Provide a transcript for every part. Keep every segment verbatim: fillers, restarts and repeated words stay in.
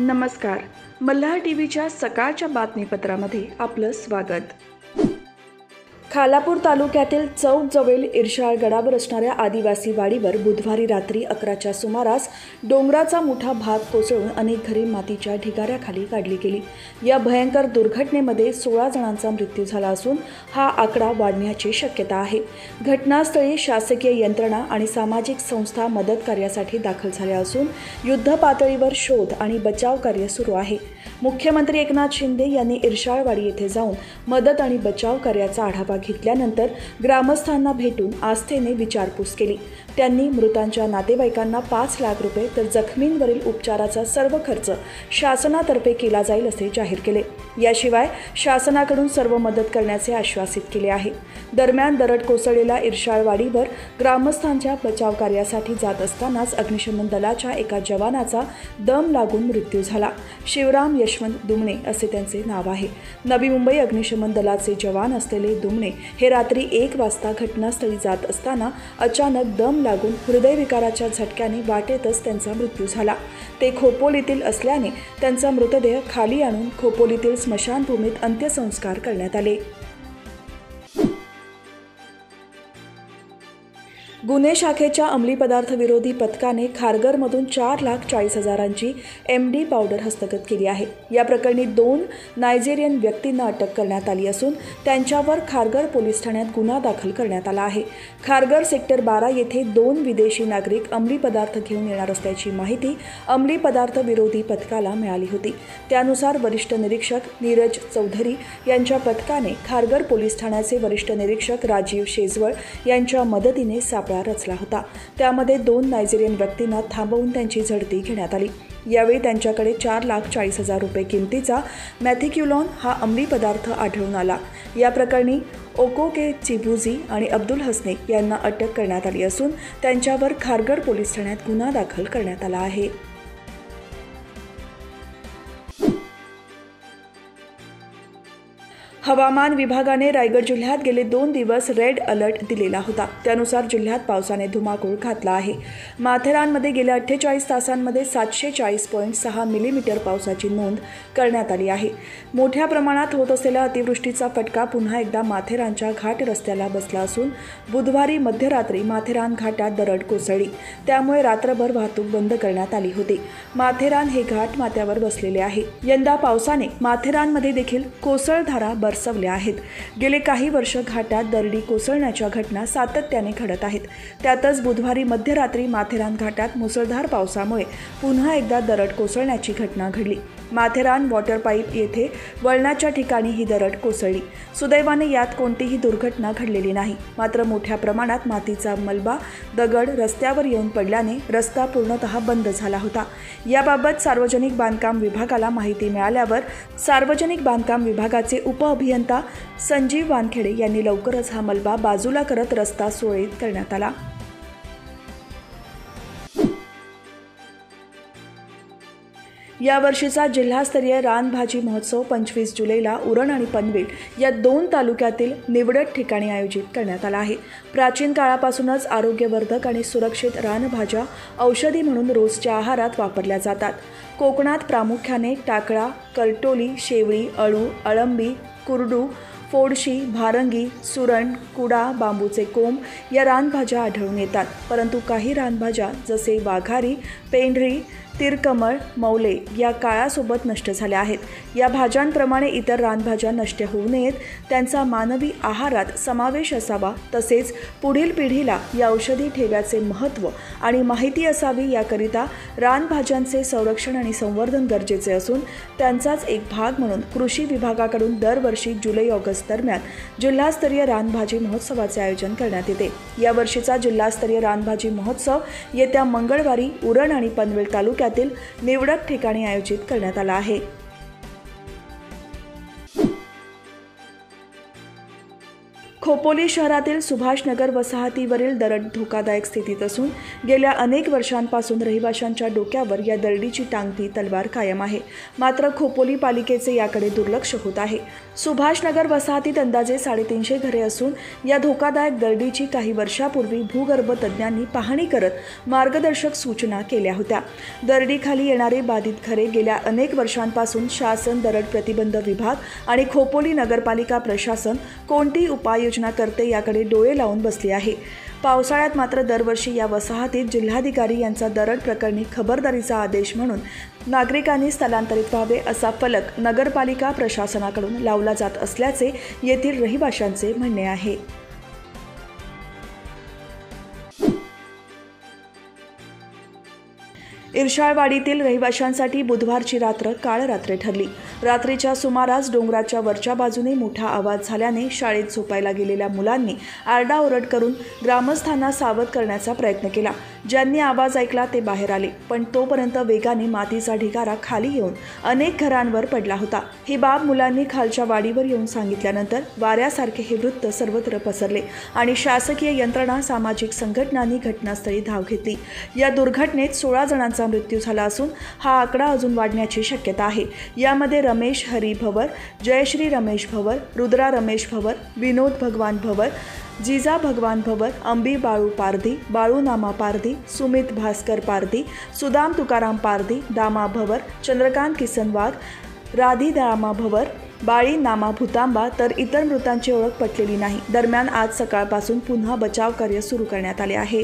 नमस्कार. मल्हार टीव्हीच्या सकाळच्या बातमीपत्रामध्ये आपलं स्वागत. खालापूर तालुक्यातील चौकजवळ इरशाळ गडावर असणाऱ्या आदिवासी वाडीवर बुधवारी रात्री अकराच्या सुमारास डोंगराचा मोठा भाग कोसळून अनेक घरे मातीच्या ढिगाऱ्याखाली काढली गेली. या भयंकर दुर्घटनेमध्ये सोळा जणांचा मृत्यू झाला असून हा आकडा वाढण्याची शक्यता आहे. घटनास्थळी शासकीय यंत्रणा आणि सामाजिक संस्था मदत कार्यासाठी दाखल झाल्या असून युद्ध पातळीवर शोध आणि बचाव कार्य सुरू आहे. मुख्यमंत्री एकनाथ शिंदे यांनी इरशाळवाडी येथे जाऊन मदत आणि बचाव कार्याचा आढावा घेतल्यानंतर ग्रामस्थांना भेटून आस्थेने विचारपूस केली. त्यांनी मृतांच्या नातेवाईकांना पाच लाख रुपये तर जखमींवरील उपचाराचा सर्व खर्च शासनातर्फे केला जाईल असे जाहीर केले. याशिवाय शासनाकडून सर्व मदत करण्याचे आश्वासित केले आहे. दरम्यान दरड कोसळलेल्या इरशाळवाडीवर ग्रामस्थांच्या बचाव कार्यासाठी जात असतानाच अग्निशमन दलाच्या एका जवानाचा दम लागून मृत्यू झाला. शिवराम यशवंत दुमणे असे त्यांचे नाव आहे. नवी मुंबई अग्निशमन दलाचे जवान असलेले दुमणे हे रात्री एक वाजता घटनास्थळी जात असताना अचानक दम लागून हृदयविकाराच्या झटक्याने वाटेतच त्यांचा मृत्यू झाला. ते खोपोलीतील असल्याने त्यांचा मृतदेह खाली आणून खोपोलीतील स्मशानभूमीत अंत्यसंस्कार करण्यात आले. गुन्हे शाखेच्या अंमली पदार्थ विरोधी पथकाने खारघरमधून चार लाख चाळीस हजारांची एम डी पावडर हस्तगत केली आहे. या प्रकरणी दोन नायजेरियन व्यक्तींना अटक करण्यात आली असून त्यांच्यावर खारघर पोलीस ठाण्यात गुन्हा दाखल करण्यात आला आहे. खारघर सेक्टर बारा येथे दोन विदेशी नागरिक अंमली पदार्थ घेऊन येणार असल्याची माहिती अंमली पदार्थ विरोधी पथकाला मिळाली होती. त्यानुसार वरिष्ठ निरीक्षक नीरज चौधरी यांच्या पथकाने खारघर पोलीस ठाण्याचे वरिष्ठ निरीक्षक राजीव शेजवळ यांच्या मदतीने सापळा रचला होता. त्यामध्ये दोन नायजेरियन व्यक्तींना थांबवून त्यांची झडती घेण्यात आली. यावेळी त्यांच्याकडे चार लाख चाळीस हजार रुपये किमतीचा मॅथिक्युलॉन हा अंमली पदार्थ आढळून आला. या प्रकरणी ओकोके चिबुजी आणि अब्दुल हसने यांना अटक करण्यात आली असून त्यांच्यावर खारघर पोलीस ठाण्यात गुन्हा दाखल करण्यात आला आहे. हवामान विभागाने रायगड जिल्ह्यात गेले दोन दिवस रेड अलर्ट दिलेला होता. त्यानुसार जिल्ह्यात पावसाने धुमाकूळ घातला आहे. माथेरानमध्ये गेल्या अठ्ठेचाळीस तासांमध्ये सातशे चाळीस पॉईंट सहा मिलीमीटर पावसाची नोंद करण्यात आली आहे. मोठ्या प्रमाणात होत असलेल्या अतिवृष्टीचा फटका पुन्हा एकदा माथेरानच्या घाट रस्त्याला बसला असून बुधवारी मध्यरात्री माथेरान घाटात दरड कोसळली. त्यामुळे रात्रभर वाहतूक बंद करण्यात आली होती. माथेरान हे घाट माथ्यावर बसलेले आहे. यंदा पावसाने माथेरानमध्ये देखील कोसळधारा बरसवल्या आहेत. गेले काही वर्ष घाटात दरडी कोसळण्याच्या घटना सातत्याने घडत आहेत. त्यातच बुधवारी मध्यरात्री माथेरान घाटात मुसळधार पावसामुळे पुन्हा एकदा दरड कोसळण्याची घटना घडली. माथेरान वॉटर पाईप येथे वळणाच्या ठिकाणी ही दरड कोसळली. सुदैवाने यात कोणतीही दुर्घटना घडलेली नाही. मात्र मोठ्या प्रमाणात मातीचा मलबा दगड रस्त्यावर येऊन पडल्याने रस्ता पूर्णतः बंद झाला होता. याबाबत सार्वजनिक बांधकाम विभागाला माहिती मिळाल्यावर सार्वजनिक बांधकाम विभागाचे उप अभियंता संजीव वानखेडे यांनी लवकरच हा मलबा बाजूला करत रस्ता सुरळीत करण्यात आला. या वर्षीचा जिल्हास्तरीय रानभाजी महोत्सव पंचवीस जुलैला उरण आणि पनवेल या दोन तालुक्यातील निवडक ठिकाणी आयोजित करण्यात आला आहे. प्राचीन काळापासूनच आरोग्यवर्धक आणि सुरक्षित रानभाज्या औषधी म्हणून रोजच्या आहारात वापरल्या जातात. कोकणात प्रामुख्याने टाकळा, करटोली, शेवळी, अळू, अळंबी, कुरडू, फोडशी, भारंगी, सुरण, कुडा, बांबूचे कोंब या रानभाज्या आढळून येतात. परंतु काही रानभाज्या जसे वाघारी, पेंढरी, तिरकमळ, मौले या काळासोबत नष्ट झाल्या आहेत. या भाज्यांप्रमाणे इतर रानभाज्या नष्ट होऊ नयेत, त्यांचा मानवी आहारात समावेश असावा. तसेच पुढील पिढीला या औषधी ठेव्याचे महत्त्व आणि माहिती असावी. याकरिता रानभाज्यांचे संरक्षण आणि संवर्धन गरजेचे असून त्यांचाच एक भाग म्हणून कृषी विभागाकडून दरवर्षी जुलै ऑगस्ट दरम्यान जिल्हास्तरीय रानभाजी महोत्सवाचे आयोजन करण्यात येते. यावर्षीचा जिल्हास्तरीय रानभाजी महोत्सव येत्या मंगळवारी उरण आणि पनवेल तालुक्यात निवडक ठिकाणी आयोजित करण्यात आला आहे. खोपोली शहरातील सुभाषनगर वसाहतीवरील दरड धोकादायक स्थितीत असून गेल्या अनेक वर्षांपासून रहिवाशांच्या डोक्यावर या दरडीची टांगती तलवार कायम आहे. मात्र खोपोली पालिकेचे याकडे दुर्लक्ष होत आहे. सुभाषनगर वसाहतीत अंदाजे साडेतीनशे घरे असून या धोकादायक दरडीची काही वर्षापूर्वी भूगर्भ तज्ज्ञांनी पाहणी करत मार्गदर्शक सूचना केल्या होत्या. दरडीखाली येणारे बाधित घरे गेल्या अनेक वर्षांपासून शासन, दरड प्रतिबंध विभाग आणि खोपोली नगरपालिका प्रशासन कोणती उपाय योजना करते याकडे डोळे लावून बसली आहे. पावसाळ्यात मात्र दरवर्षी या वसाहतीत जिल्हाधिकारी यांचा दरड प्रकरणी खबरदारीचा आदेश म्हणून नागरिकांनी स्थलांतरित व्हावे असा फलक नगरपालिका प्रशासनाकडून लावला जात असल्याचे येथील रहिवाशांचे म्हणणे आहे. इर्शाळवाडीतील रहिवाशांसाठी बुधवारची रात्र काळ रात्र ठरली. रात्रीच्या सुमारास डोंगराच्या वरच्या बाजूने मोठा आवाज झाल्याने शाळेत झोपायला गेलेल्या मुलांनी आरडाओरड करून ग्रामस्थांना सावध करण्याचा प्रयत्न केला. ज्यांनी आवाज ऐकला ते बाहेर आले, पण तोपर्यंत वेगाने मातीचा ढिगारा खाली येऊन अनेक घरांवर पडला होता. ही बाब मुलांनी खालच्या वाडीवर येऊन सांगितल्यानंतर वाऱ्यासारखे हे वृत्त सर्वत्र पसरले आणि शासकीय यंत्रणा, सामाजिक संघटनांनी घटनास्थळी धाव घेतली. या दुर्घटनेत सोळा जणांचा मृत्यू झाला असून हा आकडा अजून वाढण्याची शक्यता आहे. यामध्ये रमेश हरी भवर, जयश्री रमेश भवर, रुद्रा रमेश भवर, विनोद भगवान भवर, जिजा भगवान भवर, अंबी बाळू पारधी, बाळू नामा पारधी, सुमित भास्कर पारधी, सुदाम तुकाराम पारधी, दामा भवर, चंद्रकांत किसन वाघ, राधी दामा भवर, बाळी नामा भूतांबा तर इतर मृतांची ओळख पटलेली नाही. दरम्यान आज सकाळपासून पुन्हा बचाव कार्य सुरू करण्यात आले आहे.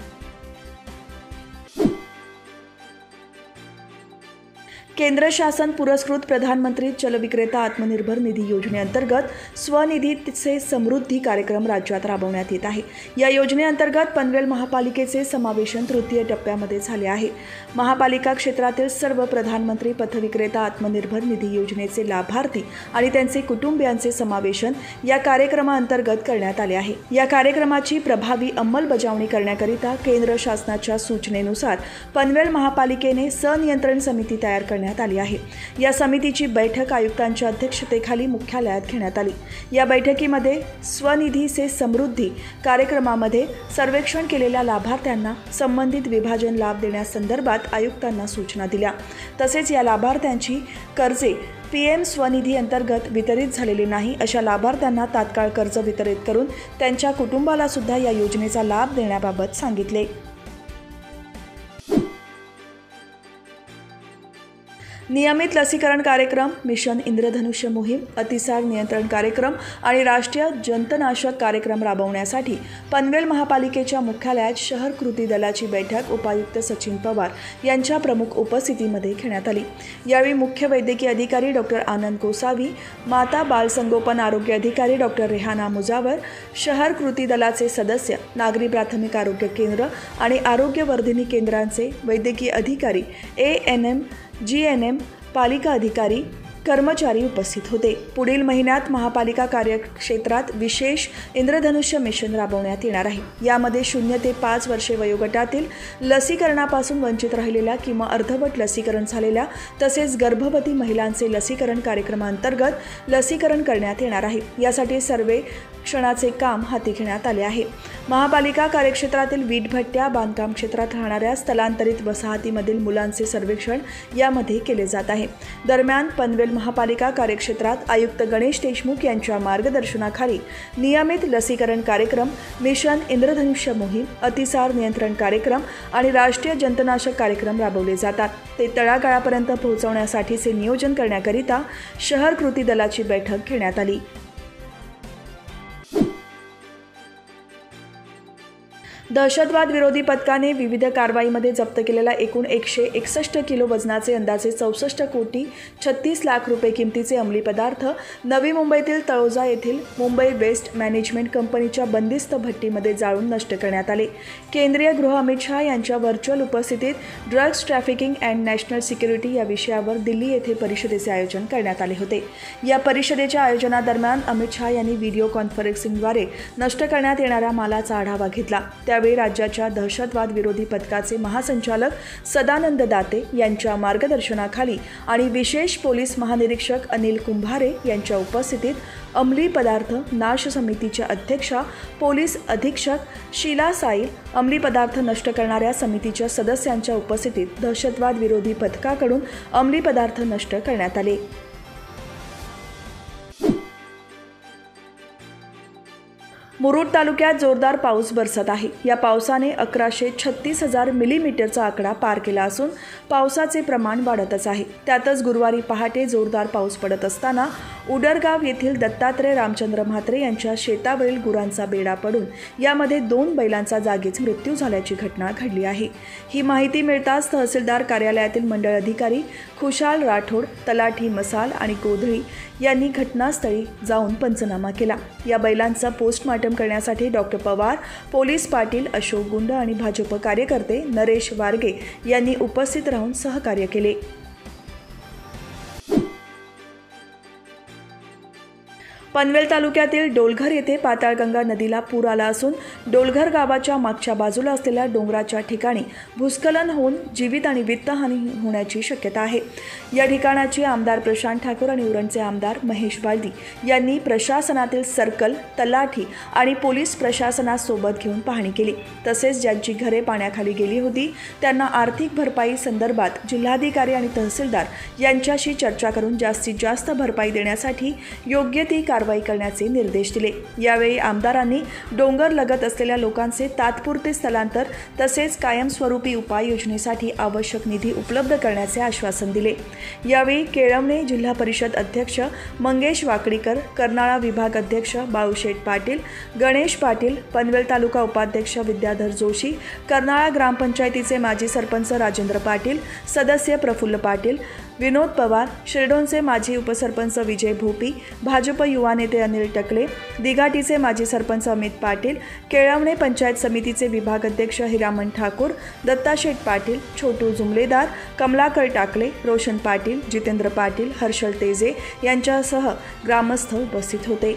केंद्र शासन पुरस्कृत प्रधानमंत्री जलविक्रेता आत्मनिर्भर निधी योजनेअंतर्गत स्वनिधीचे समृद्धी कार्यक्रम राज्यात राबवण्यात येत आहे. या योजनेअंतर्गत पनवेल महापालिकेचे समावेशन तृतीय टप्प्यामध्ये झाले आहे. महापालिका क्षेत्रातील सर्व प्रधानमंत्री पथविक्रेता आत्मनिर्भर निधी योजनेचे लाभार्थी आणि त्यांचे कुटुंबियांचे समावेशन या कार्यक्रमाअंतर्गत करण्यात आले आहे. या कार्यक्रमाची प्रभावी अंमलबजावणी करण्याकरिता केंद्र शासनाच्या सूचनेनुसार पनवेल महापालिकेने संनियंत्रण समिती तयार करण्यात आली आहे. या समितीची बैठक आयुक्तांच्या अध्यक्षतेखाली मुख्यालयात घेण्यात आली. या बैठकीमध्ये स्वनिधी से समृद्धी कार्यक्रमामध्ये सर्वेक्षण केलेल्या लाभार्थ्यांना संबंधित विभाजन लाभ देण्यासंदर्भात आयुक्तांना सूचना दिल्या. तसेच या लाभार्थ्यांची कर्जे पी एम स्वनिधी अंतर्गत वितरित झालेली नाही अशा लाभार्थ्यांना तात्काळ कर्ज वितरित करून त्यांच्या कुटुंबाला सुद्धा या योजनेचा लाभ देण्याबाबत सांगितले. नियमित लसीकरण कार्यक्रम, मिशन इंद्रधनुष्य मोहीम, अतिसार नियंत्रण कार्यक्रम आणि राष्ट्रीय जंतनाशक कार्यक्रम राबवण्यासाठी पनवेल महापालिकेच्या मुख्यालयात शहर कृती दलाची बैठक उपायुक्त सचिन पवार यांच्या प्रमुख उपस्थितीमध्ये घेण्यात आली. यावेळी मुख्य वैद्यकीय अधिकारी डॉक्टर आनंद गोसावी, माता बालसंगोपन आरोग्य अधिकारी डॉक्टर रेहाना मुजावर, शहर कृती दलाचे सदस्य, नागरी प्राथमिक आरोग्य केंद्र आणि आरोग्यवर्धिनी केंद्रांचे वैद्यकीय अधिकारी, A N M, G N M, पालिका अधिकारी, कर्मचारी उपस्थित होते. पुढील महिन्यात महापालिका कार्यक्षेत्रात विशेष इंद्रधनुष्य मिशन राबवण्यात येणार आहे. यामध्ये शून्य ते पाच वर्षे वयोगटातील लसीकरणापासून वंचित राहिलेल्या किंवा अर्धवट लसीकरण झालेल्या तसेच गर्भवती महिलांचे लसीकरण कार्यक्रमांतर्गत लसीकरण करण्यात येणार आहे. यासाठी सर्वेक्षणाचे काम हाती घेण्यात आले आहे. महापालिका कार्यक्षेत्रातील वीटभट्ट्या, बांधकाम क्षेत्रात राहणाऱ्या स्थलांतरित वसाहतीमधील मुलांचे सर्वेक्षण यामध्ये केले जात आहे. दरम्यान पनवेल महापालिका कार्यक्षेत्रात आयुक्त गणेश देशमुख यांच्या मार्गदर्शनाखाली नियमित लसीकरण कार्यक्रम, मिशन इंद्रधनुष्य मोहीम, अतिसार नियंत्रण कार्यक्रम आणि राष्ट्रीय जंतनाशक कार्यक्रम राबवले जातात. ते तळागाळापर्यंत पोहोचवण्यासाठीचे नियोजन करण्याकरिता शहर कृती दलाची बैठक घेण्यात आली. दहशतवाद विरोधी पथकाने विविध कारवाईमध्ये जप्त केलेला एकूण एकशे एकसष्ट किलो वजनाचे अंदाजे चौसष्ट कोटी छत्तीस लाख रुपये किमतीचे अंमली पदार्थ नवी मुंबईतील तळोजा येथील मुंबई वेस्ट मॅनेजमेंट कंपनीच्या बंदिस्त भट्टीमध्ये जाळून नष्ट करण्यात आले. केंद्रीय गृह अमित शहा यांच्या व्हर्च्युअल उपस्थितीत drugs trafficking and national security या विषयावर दिल्ली येथे परिषदेचे आयोजन करण्यात आले होते. या परिषदेच्या आयोजनादरम्यान अमित शहा यांनी व्हिडिओ कॉन्फरन्सिंगद्वारे नष्ट करण्यात येणाऱ्या मालाचा आढावा घेतला. त्यावेळी यावेळी राज्याच्या दहशतवाद विरोधी पथकाचे महासंचालक सदानंद दाते यांच्या मार्गदर्शनाखाली आणि विशेष पोलीस महानिरीक्षक अनिल कुंभारे यांच्या उपस्थितीत अंमली पदार्थ नाश समितीच्या अध्यक्षा पोलीस अधीक्षक शीला साईल, अंमली पदार्थ नष्ट करणाऱ्या समितीच्या सदस्यांच्या उपस्थितीत दहशतवाद विरोधी पथकाकडून अंमली पदार्थ नष्ट करण्यात आले। मुरुड तालुक्यात जोरदार पाऊस बरसत आहे। या पावसाने अकराशे छत्तीस हजार मिलीमीटरचा आकडा पार केला असून पावसाचे प्रमाण वाढतच आहे। त्यातच गुरुवारी पहाटे जोरदार पाऊस पडत असताना उडरगाव येथील दत्तात्रय रामचंद्र म्हात्रे यांच्या शेतावरील गुरांचा बेडा पडून यामध्ये दोन बैलांचा जागीच मृत्यू झाल्याची घटना घडली आहे। ही माहिती मिळताच तहसीलदार कार्यालयातील मंडळ अधिकारी खुशाल राठोड, तलाठी मसाल आणि गोधळी यांनी घटनास्थळी जाऊन पंचनामा केला। या बैलांचा पोस्टमार्टम करण्यासाठी डॉक्टर पवार, पोलीस पाटील अशोक गुंड आणि भाजप कार्यकर्ते नरेश वारगे यांनी उपस्थित राहून सहकार्य केले। पनवेल तालुक्यातील डोलघर येथे पाताळगंगा नदीला पूर आला असून डोलघर गावाच्या मागच्या बाजूला असलेल्या डोंगराच्या ठिकाणी भूस्खलन होऊन जीवित आणि वित्तहानी होण्याची शक्यता आहे। या ठिकाणाची आमदार प्रशांत ठाकूर आणि उरणचे आमदार महेश बालदी यांनी प्रशासनातील सर्कल, तलाठी आणि पोलीस प्रशासनासोबत घेऊन पाहणी केली। तसेच ज्यांची घरे पाण्याखाली गेली होती त्यांना आर्थिक भरपाई संदर्भात जिल्हाधिकारी आणि तहसीलदार यांच्याशी चर्चा करून जास्तीत जास्त भरपाई देण्यासाठी योग्य ती कारवाई करण्याचे निर्देश दिले। यावेळी आमदारांनी डोंगर लगत असलेल्या लोकांचे तात्पुरते स्थलांतर तसेच कायमस्वरूपी उपाययोजनेसाठी आवश्यक निधी उपलब्ध करण्याचे आश्वासन दिले। यावेळी केळवणे जिल्हा परिषद अध्यक्ष मंगेश वाकडीकर, कर्नाळा विभाग अध्यक्ष बाळूशेठ पाटील, गणेश पाटील, पनवेल तालुका उपाध्यक्ष विद्याधर जोशी, कर्नाळा ग्रामपंचायतीचे माजी सरपंच राजेंद्र पाटील, सदस्य प्रफुल्ल पाटील, विनोद पवार, शिरडोनचे माजी उपसरपंच विजय भोपी, भाजप युवा नेते अनिल टकले, दिघाटीचे माजी सरपंच अमित पाटील, केळवणे पंचायत समितीचे विभाग अध्यक्ष हिरामन ठाकूर, दत्ताशेठ पाटील, छोटू जुमलेदार, कमलाकर टाकले, रोशन पाटील, जितेंद्र पाटील, हर्षल तेजे यांच्यासह ग्रामस्थ उपस्थित होते।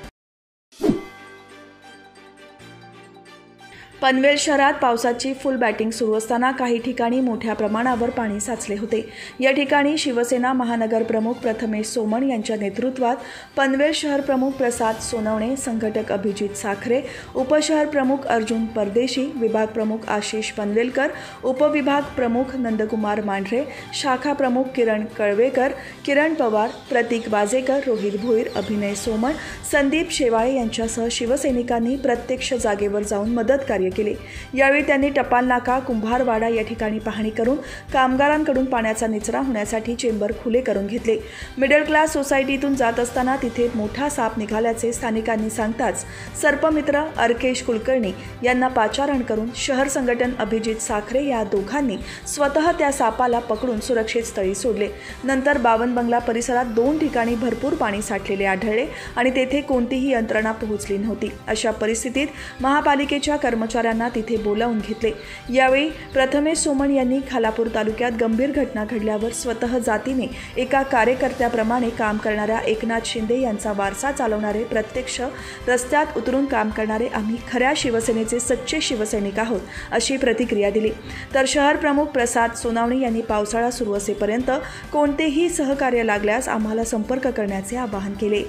पनवेल शहरात पावसाची फुल बॅटिंग सुरू असताना काही ठिकाणी मोठ्या प्रमाणावर पाणी साचले होते। या ठिकाणी शिवसेना महानगर प्रमुख प्रथमेश सोमण यांच्या नेतृत्वात पनवेल शहर प्रमुख प्रसाद सोनवणे, संघटक अभिजित साखरे, उपशहर प्रमुख अर्जुन परदेशी, विभाग प्रमुख आशिष पनवेलकर, उपविभाग प्रमुख नंदकुमार मांढरे, शाखा प्रमुख किरण कळवेकर, किरण पवार, प्रतीक वाजेकर, रोहित भोईर, अभिनय सोमण, संदीप शेवाळे यांच्यासह शिवसैनिकांनी प्रत्यक्ष जागेवर जाऊन मदत कार्य केले। यावेळी त्यांनी टपाल नाका, कुंभारवाडा या ठिकाणी पाहणी करून कामगारांकडून पाण्याचा निचरा होण्यासाठी चेंबर खुले करून घेतले। मिडल क्लास सोसायटीतून जात असताना तिथे मोठा साप निघाल्याचे स्थानिकांनी सांगताच सर्पमित्र अर्केश कुलकर्णी यांना पाचारण करून शहर संघटन अभिजित साखरे या दोघांनी स्वतः त्या सापाला पकडून सुरक्षित स्थळी सोडले। नंतर बावन बंगला परिसरात दोन ठिकाणी भरपूर पाणी साठलेले आढळले आणि तेथे कोणतीही यंत्रणा पोहोचली नव्हती। अशा परिस्थितीत महापालिकेच्या कर्मचाऱ्यांना तिथे बोलावून घेतले। यावेळी प्रथमेश सोमण यांनी खालापूर तालुक्यात गंभीर घटना घडल्यावर स्वतः जातीने एका कार्यकर्त्याप्रमाणे काम करणाऱ्या एकनाथ शिंदे यांचा वारसा चालवणारे, प्रत्यक्ष रस्त्यात उतरून काम करणारे आम्ही खऱ्या शिवसेनेचे सच्चे शिवसैनिक आहोत अशी प्रतिक्रिया दिली। तर शहर प्रमुख प्रसाद सोनवणे यांनी पावसाळा सुरू असेपर्यंत कोणतेही सहकार्य लागल्यास आम्हाला संपर्क करण्याचे आवाहन केले।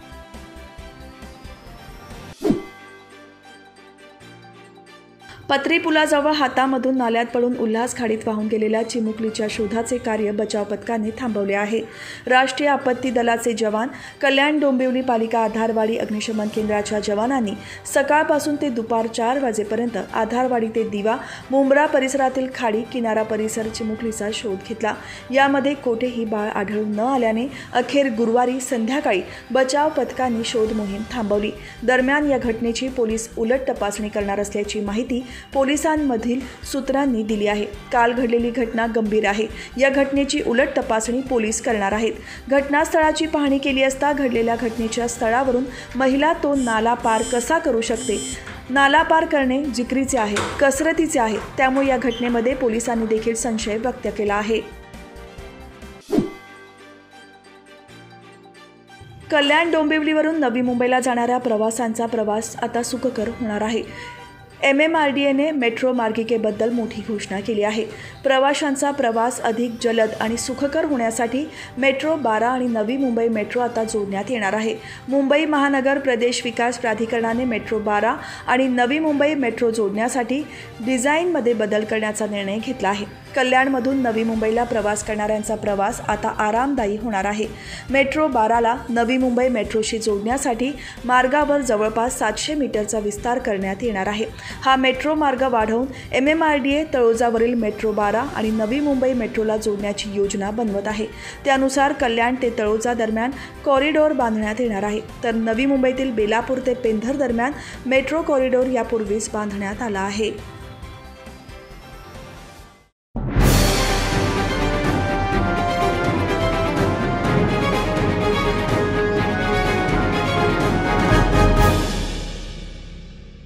पत्री पुलाजवळ हातामधून नाल्यात पडून उल्हास खाडीत वाहून गेलेल्या चिमुकलीच्या शोधाचे कार्य बचाव पथकाने थांबवले आहे। राष्ट्रीय आपत्ती दलाचे जवान, कल्याण डोंबिवली पालिका आधारवाडी अग्निशमन केंद्राच्या जवानांनी सकाळपासून ते दुपार चार वाजेपर्यंत आधारवाडी ते दिवा, मुंब्रा परिसरातील खाडी, किनारा परिसर चिमुकलीचा शोध घेतला। यामध्ये कोठेही बाळ आढळून न आल्याने अखेर गुरुवारी संध्याकाळी बचाव पथकांनी शोध मोहीम थांबवली। दरम्यान या घटनेची पोलीस उलट तपासणी करणार असल्याची माहिती पोलिसांमधील सूत्रांनी दिली आहे। काल घडलेली घटना गंभीर आहे। या घटनेची उलट तपासणी पोलीस करणार आहेत। घटनास्थळाची पाहणी केली असता घडलेल्या घटनेच्या स्थळावरून महिला तो नाला पार कसा करू शकते? नाला पार करणे जिकरीचे आहे, कसरतीचे आहे। त्यामुळे या घटनेमध्ये पोलिसांनी देखील संशय व्यक्त केला आहे। कल्याण डोंबिवलीवरून नवी मुंबईला जाणाऱ्या प्रवाशांचा प्रवास आता सुखकर होणार आहे। एम एम आर डी एने मेट्रो मार्गिकेबद्दल मोठी घोषणा केली आहे. प्रवाशांचा प्रवास अधिक जलद आणि सुखकर होण्यासाठी मेट्रो बारा आणि नवी मुंबई मेट्रो आता जोडण्यात येणार आहे. मुंबई महानगर प्रदेश विकास प्राधिकरणाने मेट्रो बारा आणि नवी मुंबई मेट्रो जोडण्यासाठी डिझाईनमध्ये बदल करण्याचा निर्णय घेतला आहे. कल्याणमधून नवी मुंबईला प्रवास करणाऱ्यांचा प्रवास आता आरामदायी होणार आहे. मेट्रो बाराला नवी मुंबई मेट्रोशी जोडण्यासाठी मार्गावर जवळपास सातशे मीटरचा विस्तार करण्यात येणार आहे. हा मेट्रो मार्ग वाढवून M M R D A तळोजावरील मेट्रो बारा आणि नवी मुंबई मेट्रोला जोडण्याची योजना बनवत आहे. त्यानुसार कल्याण ते तळोजा दरम्यान कॉरिडॉर बांधण्यात येणार आहे, तर नवी मुंबईतील बेलापूर ते पेंधर दरम्यान मेट्रो कॉरिडॉर यापूर्वीच बांधण्यात आला आहे.